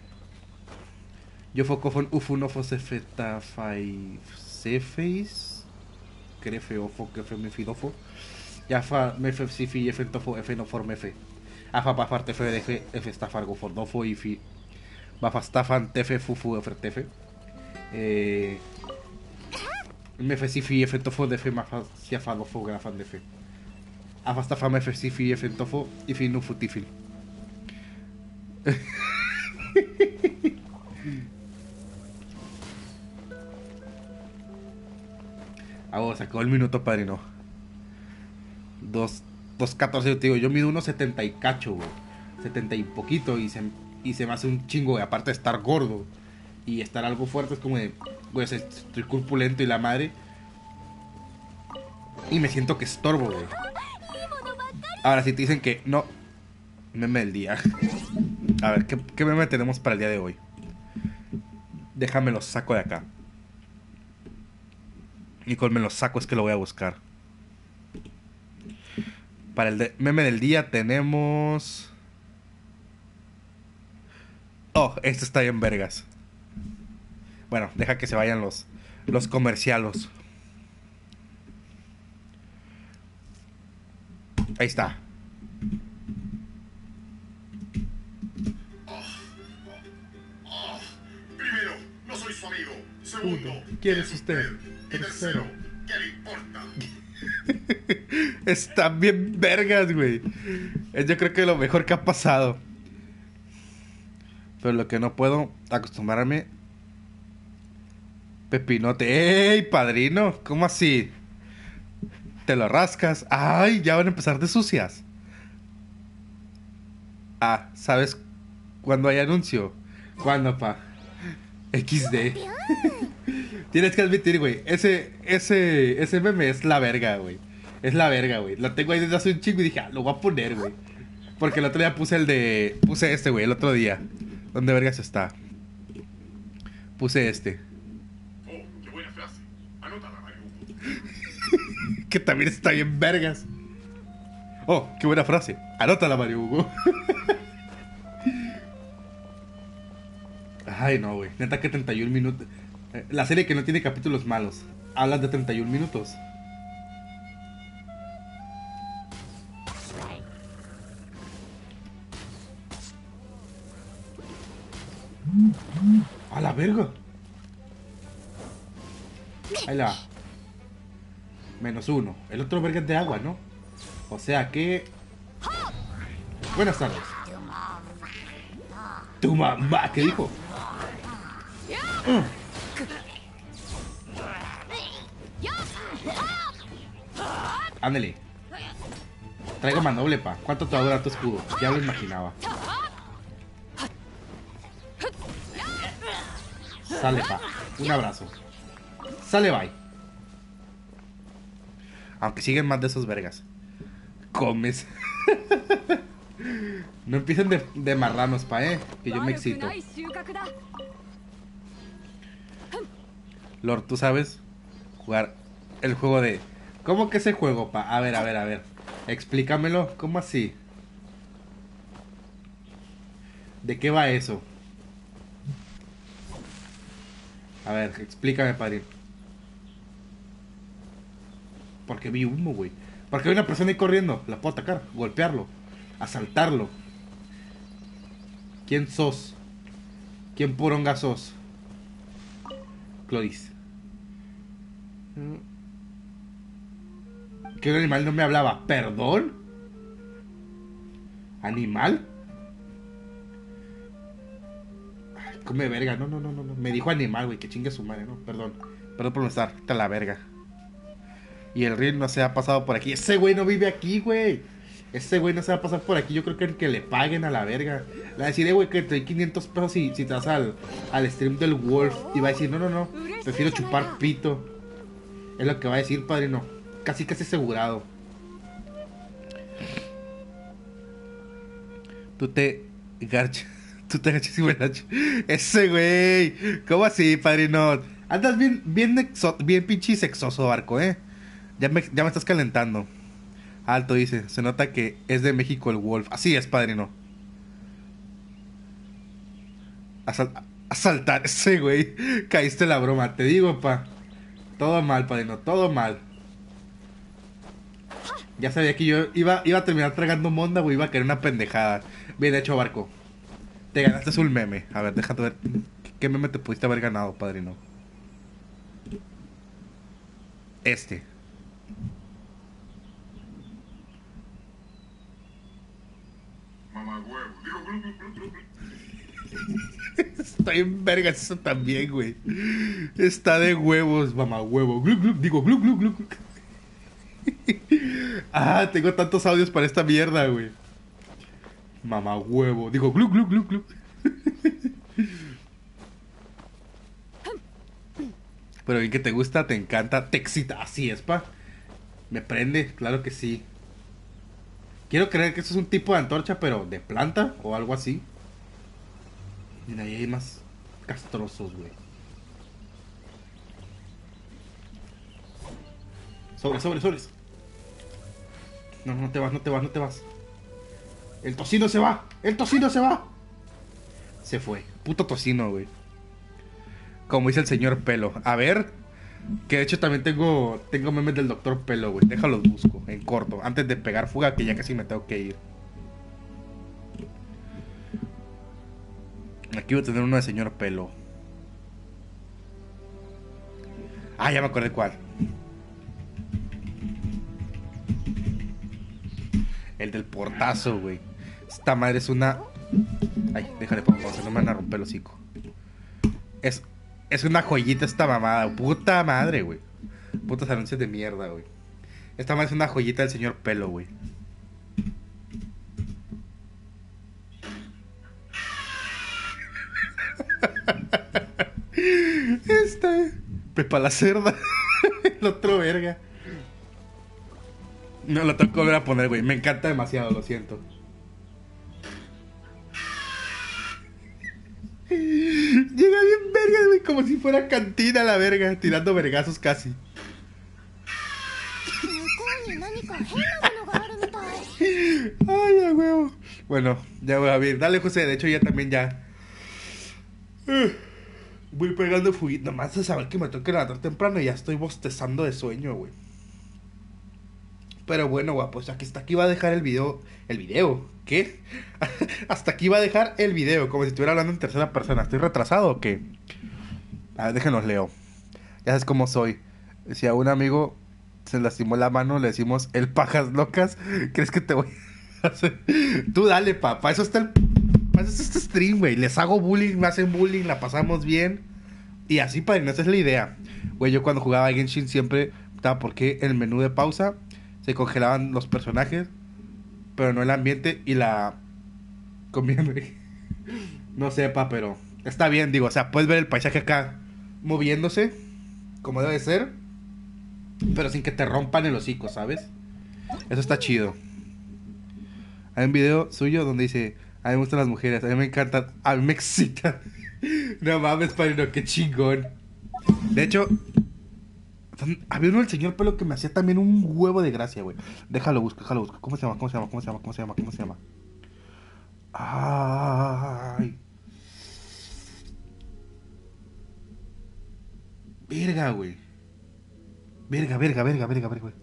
Yo focofon ufunofos efe tafai sefeis. Crefe ofo que fe mefi dofo. Yafa mefe sifi efe tofo efe no for mefe. Afa pafarte fe defe efe stafargo for dofo y fi. Bafastafan tefe fufu efe tefe. Eh. Me fe sifi efe tofo de fe mafa siafa dofo grafan de fe. Afastafa me fe sifi efe tofo y fi no futifil. Ah, oh, sacó el minuto, padrino. Dos, dos catorce, te digo, yo mido unos setenta y cacho, güey. Setenta y poquito y se, y se me hace un chingo, güey. Aparte de estar gordo y estar algo fuerte, es como de, güey, estoy corpulento y la madre. Y me siento que estorbo, güey. Ahora, si te dicen que no, meme del día. A ver, ¿qué, qué meme tenemos para el día de hoy? Déjame lo saco de acá. Y con me lo saco es que lo voy a buscar. Para el de meme del día tenemos... Oh, este está bien vergas. Bueno, deja que se vayan los, los comercialos. Ahí está. Primero, no soy su amigo. Segundo, ¿quién es usted? Y tercero, ¿qué le importa? Están bien vergas, güey. Es yo creo que lo mejor que ha pasado. Pero lo que no puedo acostumbrarme. Pepinote. ¡Ey, padrino! ¿Cómo así? Te lo rascas. ¡Ay! Ya van a empezar de sucias. Ah, ¿sabes cuándo hay anuncio? ¿Cuándo, pa? equis de. Tienes que admitir, güey. Ese, ese, ese meme es la verga, güey. Es la verga, güey. Lo tengo ahí desde hace un chingo y dije, ah, lo voy a poner, güey. Porque el otro día puse el de... Puse este, güey, el otro día. ¿Dónde vergas está? Puse este. Oh, qué buena frase. Anótala, Mario. Que también está bien vergas. Oh, qué buena frase. Anótala, Mario Hugo. Ay, no, güey. Neta que treinta y un minutos. Eh, la serie que no tiene capítulos malos. Hablas de treinta y un minutos. A la verga. Ahí la va. Menos uno. El otro verga es de agua, ¿no? O sea que... Buenas tardes. Tu mamá, ¿qué dijo? Mm. Ándale. Traigo manoble, pa. ¿Cuánto te va a durar tu escudo? Ya lo imaginaba. Sale, pa. Un abrazo. Sale, bye. Aunque siguen más de esos vergas. Comes. No empiecen de, de marranos, pa, eh. Que yo me excito. Lord, ¿tú sabes jugar el juego de... ¿Cómo que ese juego, pa? A ver, a ver, a ver. Explícamelo. ¿Cómo así? ¿De qué va eso? A ver, explícame, padre. Porque vi humo, güey. Porque hay una persona ahí corriendo. La puedo atacar, golpearlo, asaltarlo. ¿Quién sos? ¿Quién poronga sos? Cloris. ¿Qué animal no me hablaba? ¿Perdón? ¿Animal? Ay, come verga. No, no, no, no. Me dijo animal, güey. Que chingue su madre, no. Perdón. Perdón por no estar. Te la verga. Y el Rin no se ha pasado por aquí. Ese güey no vive aquí, güey. Ese güey no se va a pasar por aquí. Yo creo que el que le paguen a la verga. Le va a decir, eh, güey, que te doy quinientos pesos si, si te vas al, al stream del Wolf. Y va a decir, no, no, no. Prefiero chupar pito. Es lo que va a decir, padrino. Casi, casi asegurado. Tú te garchas. Tú te garchas y buenas. Ese güey. ¿Cómo así, padrino? Andas bien, bien, exo, bien pinche sexoso, Barco, eh. Ya me, ya me estás calentando. Alto, dice. Se nota que es de México el Wolf. Así es, padrino. Asal asaltar. Ese güey. Caíste en la broma. Te digo, pa. Todo mal, padrino. Todo mal. Ya sabía que yo iba, iba a terminar tragando monda, güey. Iba a querer una pendejada. Bien hecho, Barco. Te ganaste un meme. A ver, déjate ver. ¿Qué meme te pudiste haber ganado, padrino? Este. Mamá huevo. Digo, glu, glu, glu, glu, glu. Está en vergas eso también, güey. Está de huevos, mamá huevo. Glu, glu, digo, glu, glu, glu, glu. Ah, tengo tantos audios para esta mierda, güey. Mamá huevo. Digo, glu, glu, glu, glu. Pero bien que te gusta, te encanta, te excita. Así es, pa. Me prende, claro que sí. Quiero creer que esto es un tipo de antorcha, pero de planta o algo así. Mira, ahí hay más castrosos, güey. Sobres, sobres, sobres. No, no te vas, no te vas, no te vas. El tocino se va. El tocino se va. Se fue. Puto tocino, güey. Como dice el señor Pelo. A ver. Que de hecho también tengo tengo memes del doctor Pelo, güey. Déjalos busco en corto. Antes de pegar fuga, que ya casi me tengo que ir. Aquí voy a tener uno de señor Pelo. Ah, ya me acordé cuál. El del portazo, güey. Esta madre es una... Ay, déjale por favor, no me van a romper el hocico. Es, es una joyita esta mamada. Puta madre, güey. Putos anuncios de mierda, güey. Esta madre es una joyita del señor Pelo, güey. Este... Pepa la cerda. El otro verga. No lo tengo que volver a poner, güey. Me encanta demasiado, lo siento. Llega bien verga, güey. Como si fuera cantina la verga. Tirando vergazos casi. Ay, a huevo. Bueno, ya voy a ver. Dale, José. De hecho, ya también ya. Voy pegando fuguito. Nomás de saber que me tengo que levantar temprano y ya estoy bostezando de sueño, güey. Pero bueno, guapos, aquí hasta aquí va a dejar el video. ¿El video? ¿Qué? Hasta aquí va a dejar el video. Como si estuviera hablando en tercera persona. ¿Estoy retrasado o qué? A ver, déjenos leo. Ya sabes cómo soy. Si a un amigo se lastimó la mano, le decimos el pajas locas. ¿Crees que te voy a hacer? Tú dale, papá. Eso está el... Para eso está este stream, güey. Les hago bullying, me hacen bullying, la pasamos bien. Y así, padre, esa es la idea. Güey, yo cuando jugaba a Genshin siempre estaba porque en el menú de pausa se congelaban los personajes, pero no el ambiente y la comida. No sepa, pero está bien, digo, o sea, puedes ver el paisaje acá moviéndose como debe ser, pero sin que te rompan el hocico, ¿sabes? Eso está chido. Hay un video suyo donde dice: a mí me gustan las mujeres, a mí me encantan, a mí me excitan. No mames, padrino, qué chingón. De hecho, había uno del señor Pelo que me hacía también un huevo de gracia, güey. Déjalo busco, déjalo busco. ¿Cómo se llama? ¿Cómo se llama? ¿Cómo se llama? ¿Cómo se llama? ¿Cómo se llama? Ay. Verga, güey. Verga, verga, verga, verga, verga, güey.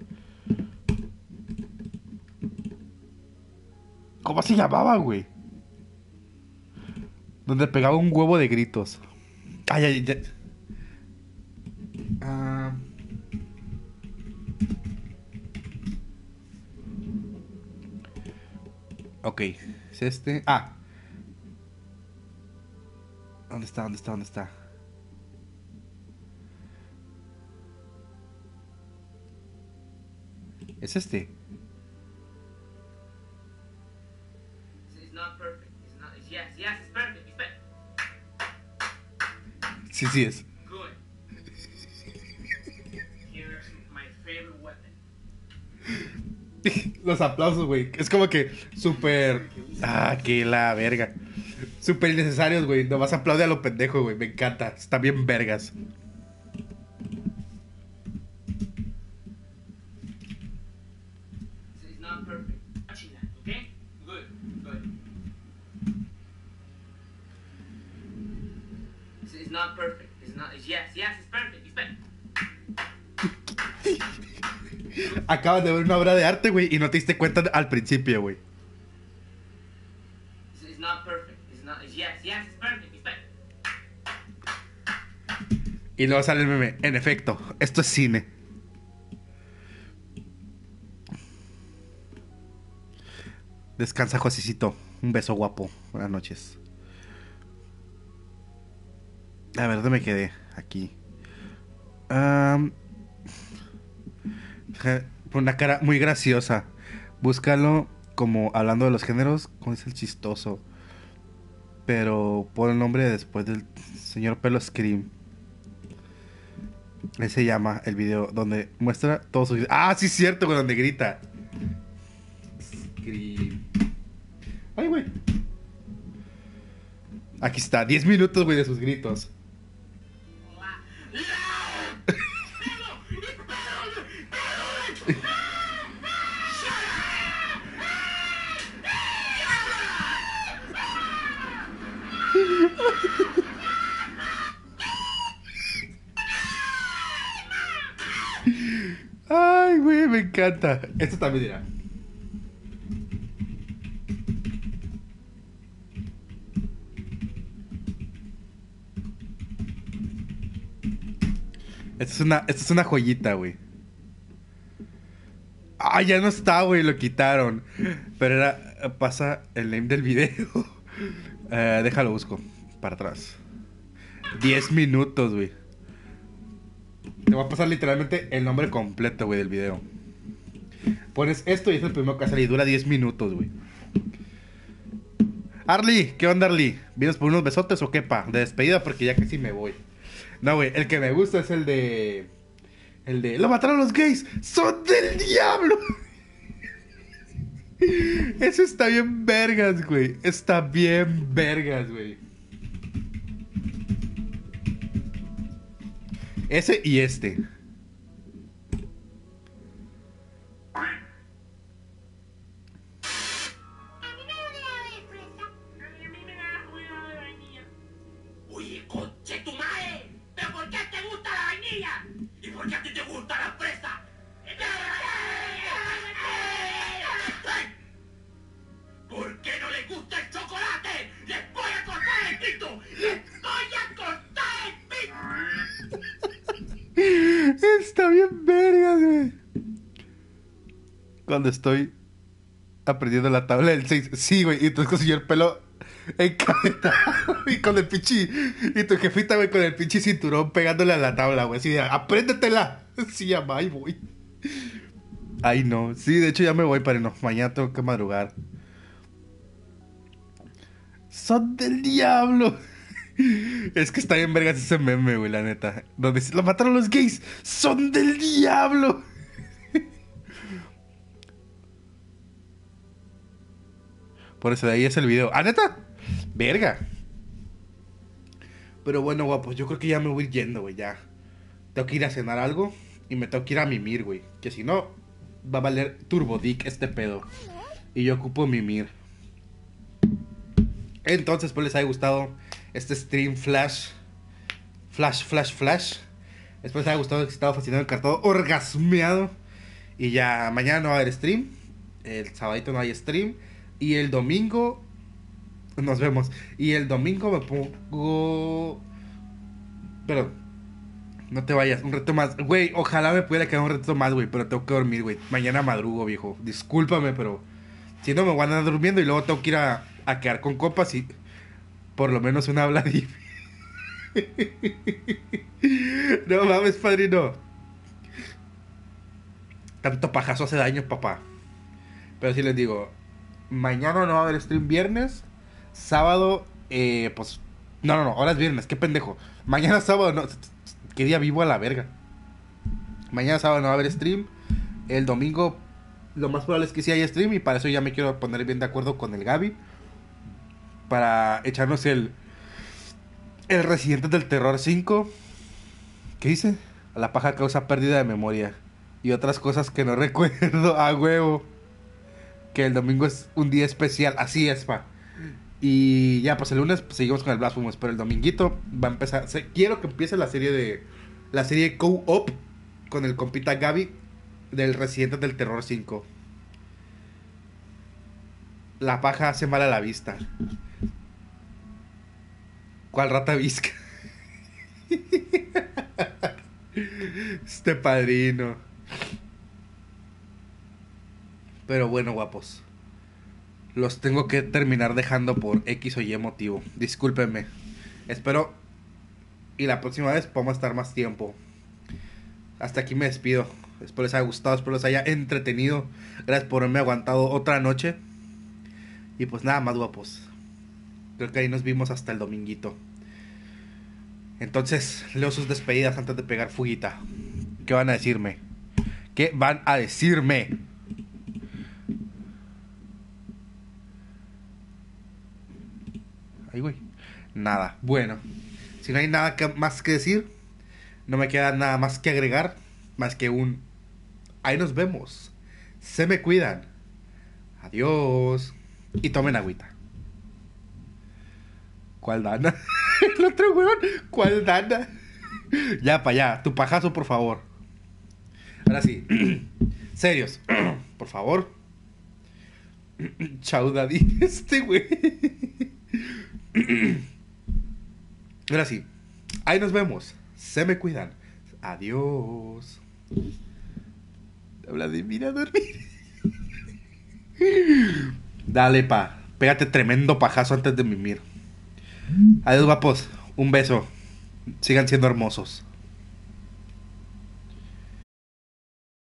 ¿Cómo se llamaba, güey? Donde pegaba un huevo de gritos. Ay, ay, ay. Ah... Ok, es este. Ah. ¿Dónde está? ¿Dónde está? ¿Dónde está? Es este. It's not perfect. It's not. It's yes. Yes, it's perfect. It's perfect. Sí, sí es. Good. Here's my favorite weapon. Los aplausos, güey. Es como que súper... Ah, que la verga. Súper innecesarios, güey. Nomás aplaude a lo pendejo, güey. Me encanta. Están bien vergas. It's not perfect. Watching that, okay? Good. Good. It's not perfect. It's not. It's yes. Yes, it's perfect. It's perfect. Acabas de ver una obra de arte, güey, y no te diste cuenta al principio, güey. It's not perfect. It's not. It's yes. Yes, it's perfect. It's perfect. Y luego sale el meme. En efecto, esto es cine. Descansa, Josecito. Un beso guapo. Buenas noches. A ver, ¿dónde me quedé? Aquí. Um, una cara muy graciosa. Búscalo como hablando de los géneros. ¿Cómo es el chistoso? Pero pon el nombre después del señor Pelo Scream. Ese se llama el video donde muestra todo su... Ah, sí, es cierto, güey, donde grita. Scream. Ay, güey. Aquí está, diez minutos, güey, de sus gritos. Ay, güey, me encanta. Esto también dirá. Esto es una, esto es una joyita, güey. Ah, ya no está, güey, lo quitaron. Pero era, pasa el name del video. uh, déjalo, busco. Para atrás. diez minutos, güey. Te va a pasar literalmente el nombre completo, güey, del video. Pones esto y es el primero que sale y dura diez minutos, güey. Arly, ¿qué onda, Arly? ¿Vienes por unos besotes o qué, pa? De despedida porque ya casi me voy. No, güey, el que me gusta es el de... El de... ¡Lo mataron los gays! ¡Son del diablo! Eso está bien vergas, güey. Está bien vergas, güey. Ese y este. Oye, conche tu madre. ¿Pero por qué te gusta la vainilla? ¿Y por qué a ti te gusta la fresa? ¿Por qué no les gusta el chocolate? ¡Les voy a cortar el pito! ¡Les voy a cortar el pito! Está bien vergas, güey. Cuando estoy aprendiendo la tabla del seis. Sí, güey. Y entonces consiguió el pelo encabezado. Y con el pinche... Y tu jefita, güey, con el pinche cinturón pegándole a la tabla, güey. Así de, apréndetela. Sí, ya va, voy. Ay, no. Sí, de hecho ya me voy, pero no. Mañana tengo que madrugar. Son del diablo. Es que está bien vergas ese meme, güey, la neta. Donde lo mataron los gays. Son del diablo. Por eso de ahí es el video. ¡Ah, neta! Verga. Pero bueno, guapos, yo creo que ya me voy yendo, güey, ya. Tengo que ir a cenar algo y me tengo que ir a mimir, güey. Que si no, va a valer turbodick este pedo. Y yo ocupo mimir. Entonces, pues les haya gustado este stream flash. Flash, flash, flash. Espero les haya gustado, excitado, fascinado, encantado, orgasmeado. Y ya mañana no va a haber stream. El sabadito no hay stream. Y el domingo nos vemos. Y el domingo me pongo... Pero no te vayas, un reto más. Güey, ojalá me pudiera quedar un reto más, güey. Pero tengo que dormir, güey. Mañana madrugo, viejo. Discúlpame, pero si no me voy a andar durmiendo. Y luego tengo que ir a, a quedar con copas y por lo menos una habladita. No mames, padrino. Tanto pajazo hace daño, papá. Pero sí les digo, mañana no va a haber stream viernes. Sábado, eh, pues... No, no, no, ahora es viernes, qué pendejo. Mañana sábado, no... ¿Qué día vivo a la verga? Mañana sábado no va a haber stream. El domingo, lo más probable es que sí haya stream. Y para eso ya me quiero poner bien de acuerdo con el Gaby. Para echarnos el... El Residentes del Terror cinco. ¿Qué dice? La paja causa pérdida de memoria. Y otras cosas que no recuerdo. A huevo. Que el domingo es un día especial. Así es, pa. Y ya, pues el lunes pues, seguimos con el Blasphemous. Pero el dominguito va a empezar. Se, quiero que empiece la serie de. La serie Co-op. Con el compita Gaby. Del Residentes del Terror cinco. La paja hace mal a la vista. ¿Cuál rata visca? Este padrino. Pero bueno, guapos, los tengo que terminar dejando por X o Y motivo. Discúlpenme. Espero y la próxima vez podamos estar más tiempo. Hasta aquí me despido. Espero les haya gustado, espero les haya entretenido. Gracias por haberme aguantado otra noche. Y pues nada más, guapos. Creo que ahí nos vimos hasta el dominguito. Entonces, leo sus despedidas antes de pegar fuguita. ¿Qué van a decirme? ¿Qué van a decirme? Ay, güey. Nada. Bueno, si no hay nada que, más que decir, no me queda nada más que agregar. Más que un... Ahí nos vemos. Se me cuidan. Adiós. Y tomen agüita. ¿Cuál dana? El otro weón. ¿Cuál dana? Ya, pa' allá. Tu pajazo, por favor. Ahora sí. Serios. Por favor. Chau, Daddy. Este güey. Ahora sí. Ahí nos vemos. Se me cuidan. Adiós. Habla de mira a dormir. Dale, pa. Pégate tremendo pajazo antes de mimir. Adiós, guapos. Un beso. Sigan siendo hermosos.